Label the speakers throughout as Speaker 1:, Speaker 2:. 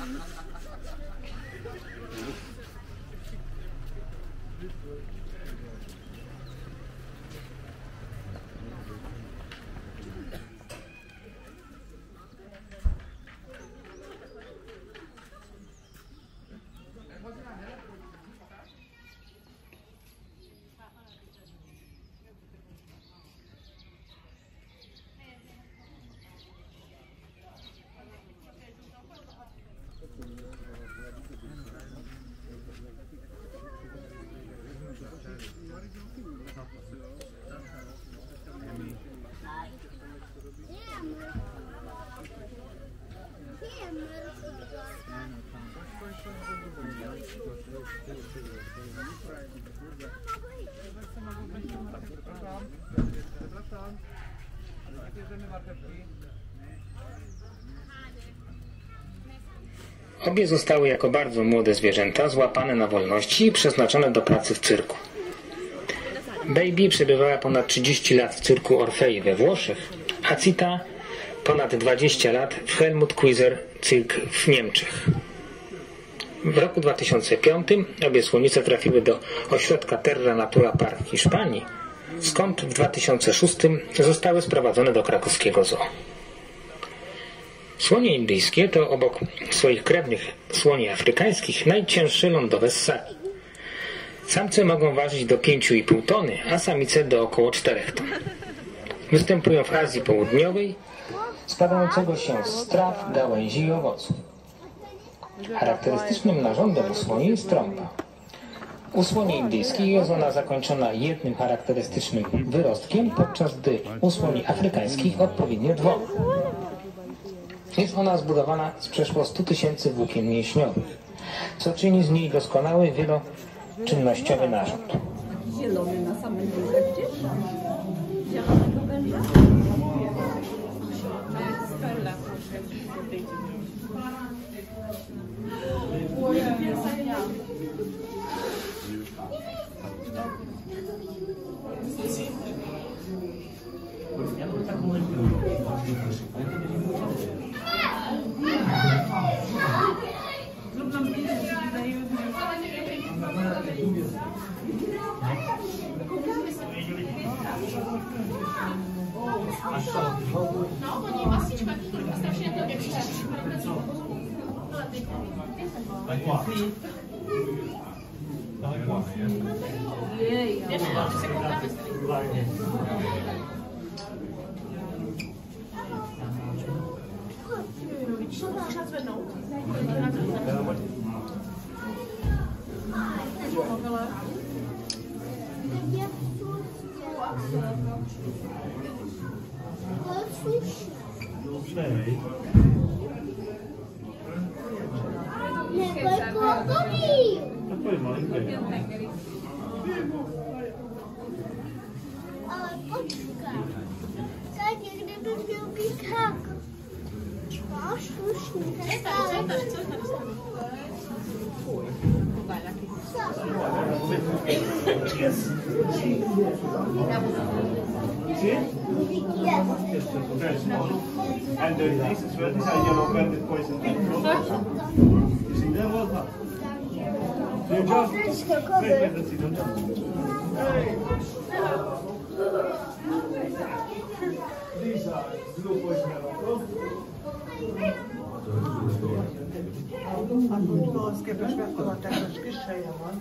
Speaker 1: Obie zostały jako bardzo młode zwierzęta złapane na wolności i przeznaczone do pracy w cyrku. Baby przebywała ponad 30 lat w cyrku Orfei we Włoszech, a Cita ponad 20 lat w Helmut Quisser Cyrk w Niemczech. W roku 2005 obie słonice trafiły do ośrodka Terra Natura Park w Hiszpanii, skąd w 2006 zostały sprowadzone do krakowskiego zoo. Słonie indyjskie to obok swoich krewnych słoni afrykańskich najcięższe lądowe ssaki. Samce mogą ważyć do 5,5 tony, a samice do około 4 ton. Występują w Azji Południowej, składającego się z traw, gałęzi i owoców. Charakterystycznym narządem u słoni jest trąba. U słoni indyjskiej jest ona zakończona jednym charakterystycznym wyrostkiem, podczas gdy u słoni afrykańskich odpowiednio 2. Jest ona zbudowana z przeszło 100 000 włókien mięśniowych, co czyni z niej doskonały wieloczynnościowy narząd.
Speaker 2: Zielony na samym górze gdzieś? Zielonego węża? Stella
Speaker 3: No, bo nie ma sieć takich, które strasznie to jak się
Speaker 4: And this is where this yellow banded poison came from. You see there was that. You just wait, let's see them. These are blue poison yellow.
Speaker 5: Ahhoz képest megtalálták, hogy kis helye van.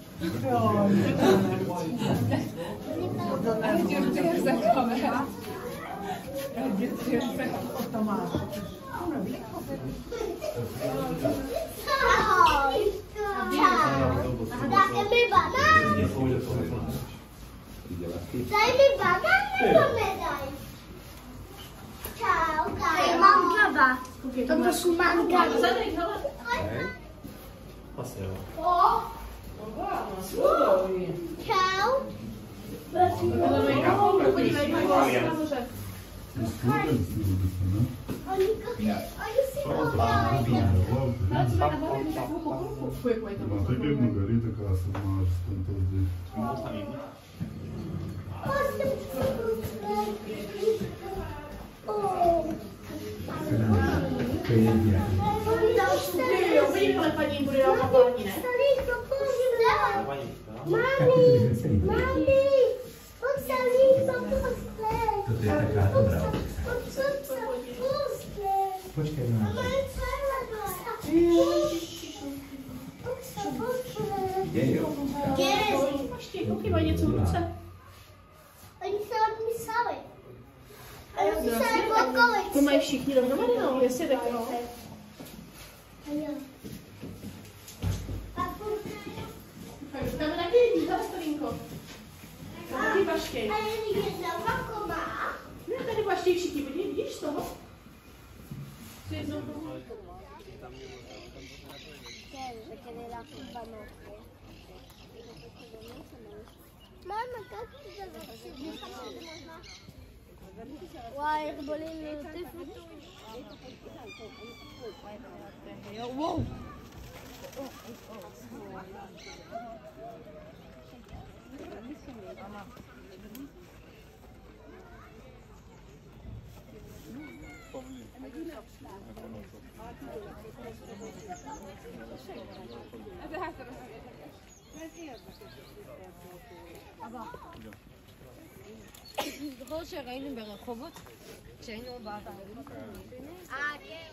Speaker 5: Együtt érzek kamerát. Együtt érzek ott a másik.
Speaker 6: Daj mi banana, daj. Ciao, daj. Mam kawa. To proszę mam kawę. O! Ciao.
Speaker 3: Wyjechała pani Imburyla na Poloninę.
Speaker 6: Salinko, poszle! Mami! Mami! Chodź, Salinko, poszle!
Speaker 7: To ty jest taka dobra.
Speaker 6: Chodź, poszle!
Speaker 7: Poczekaj na
Speaker 6: Mama,
Speaker 7: nas.
Speaker 6: cała gosta! Chodź, poszle!
Speaker 7: Jeju.
Speaker 6: Jest!
Speaker 3: Właśnie, chyba nie córce.
Speaker 6: Oni się odpisały. Ale odpisały wokoły.
Speaker 3: Tu ma wsi chwilę, no Maryno, jest tak, no. Tam na kiedyś, zaraz Stolinko. Takiej ważkiej.
Speaker 6: Ale nie wiem, wako ma.
Speaker 3: No tady właśnie wsi nie będzie, widzisz to? To jest
Speaker 6: Mama, как это можно? Ой, это более ты. Воу!
Speaker 8: זוכר שראינו ברחובות? כשהיינו באתר.
Speaker 6: כן.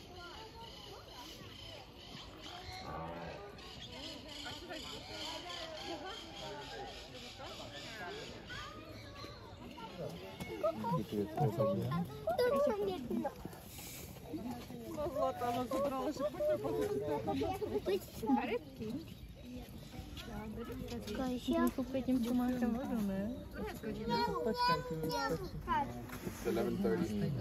Speaker 8: Она забрала рыбки. Потім чумака воду,
Speaker 9: It's 11:30.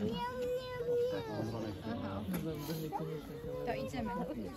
Speaker 8: To idziemy.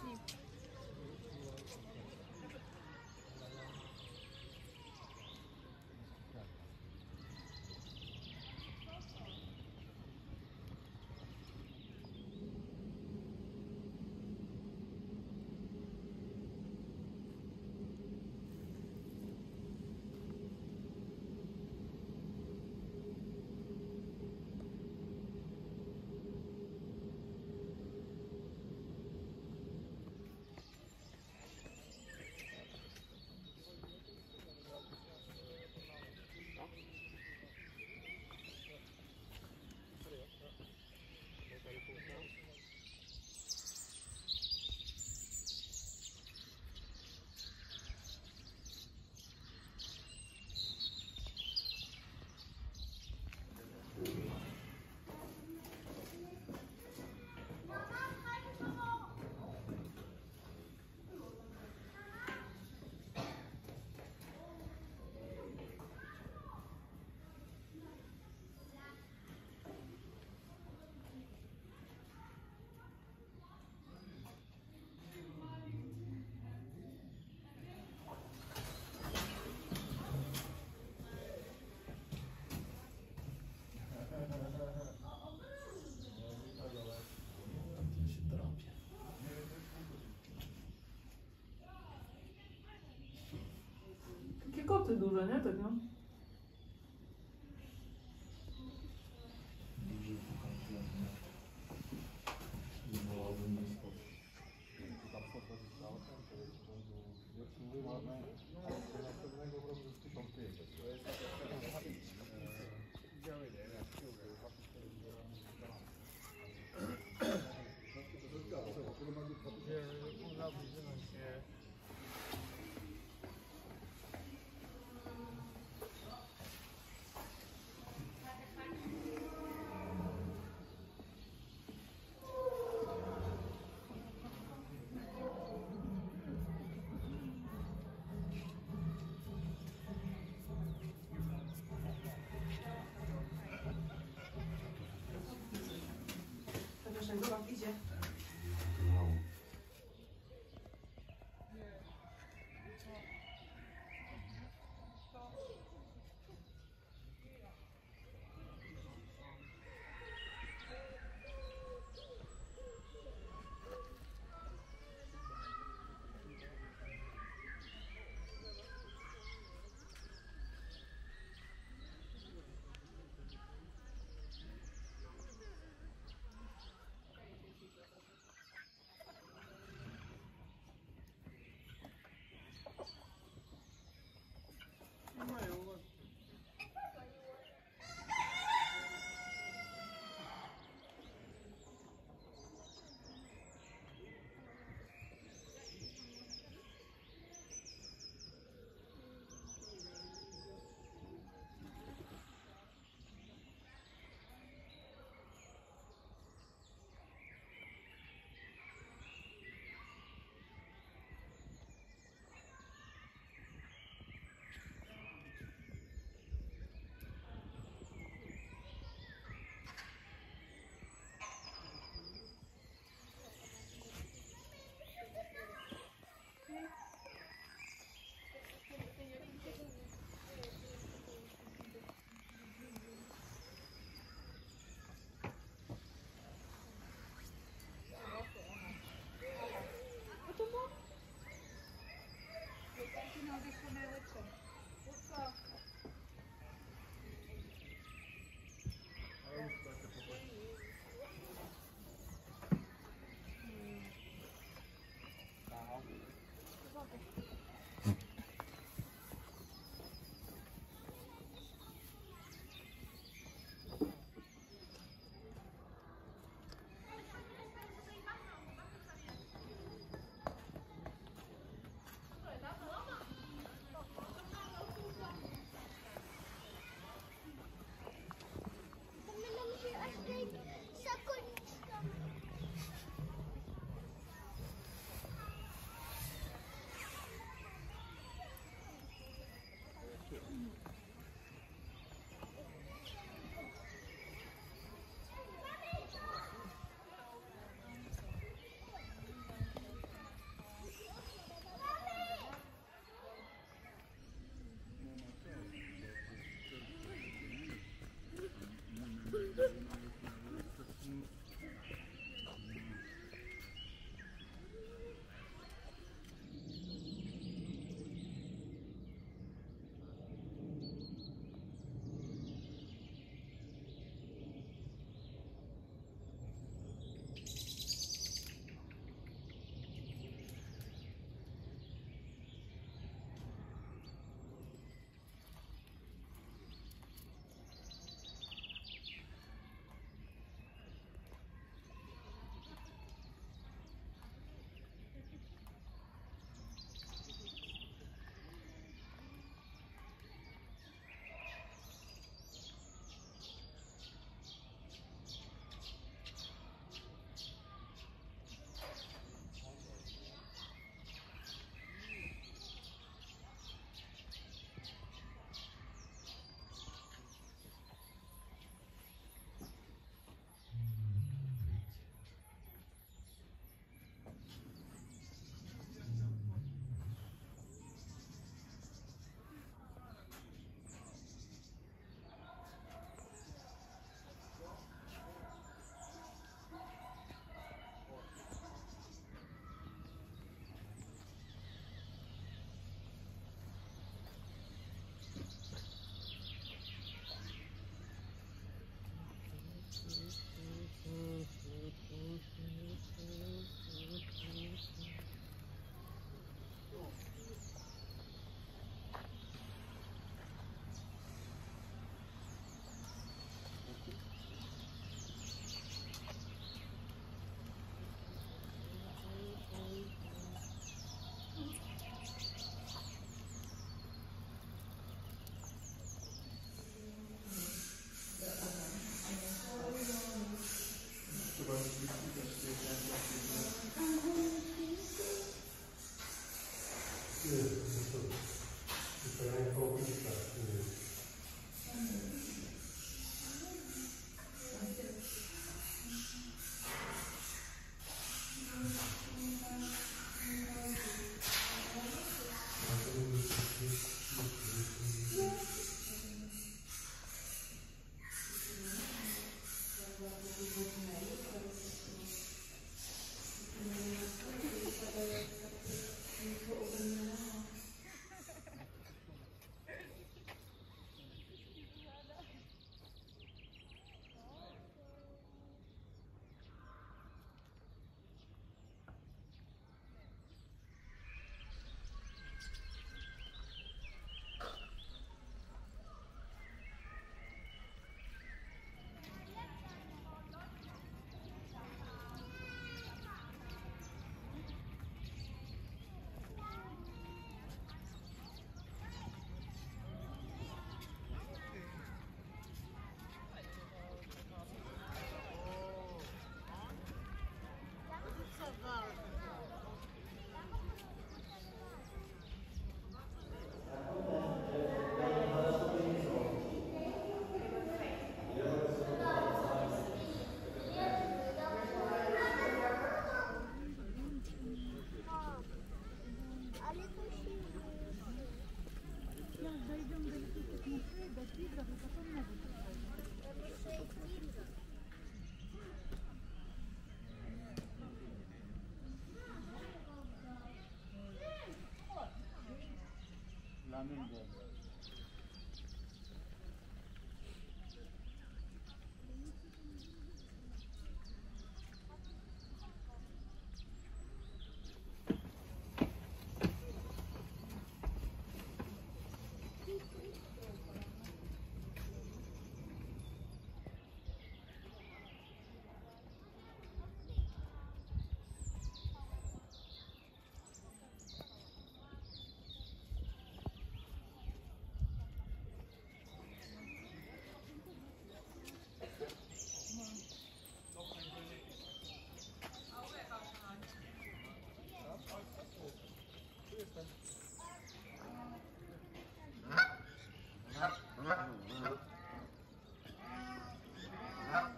Speaker 5: Takie koty duże, nie? Tak, no.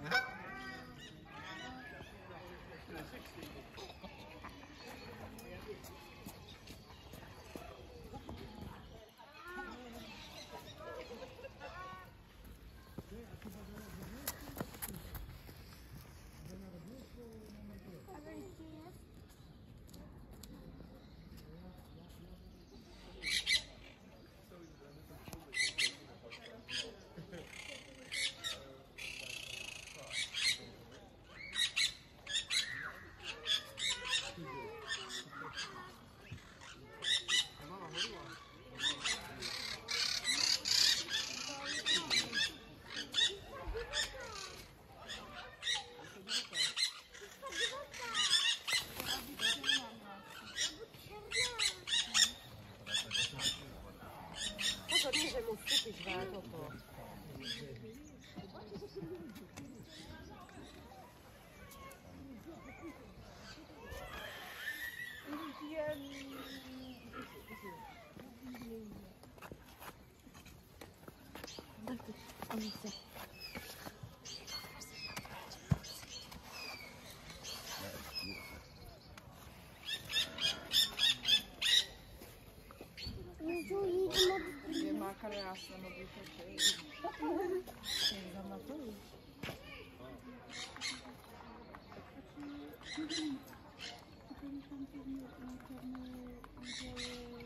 Speaker 5: Nie ma krasa, no by to się... Nie znam na to.
Speaker 6: Tam pewnie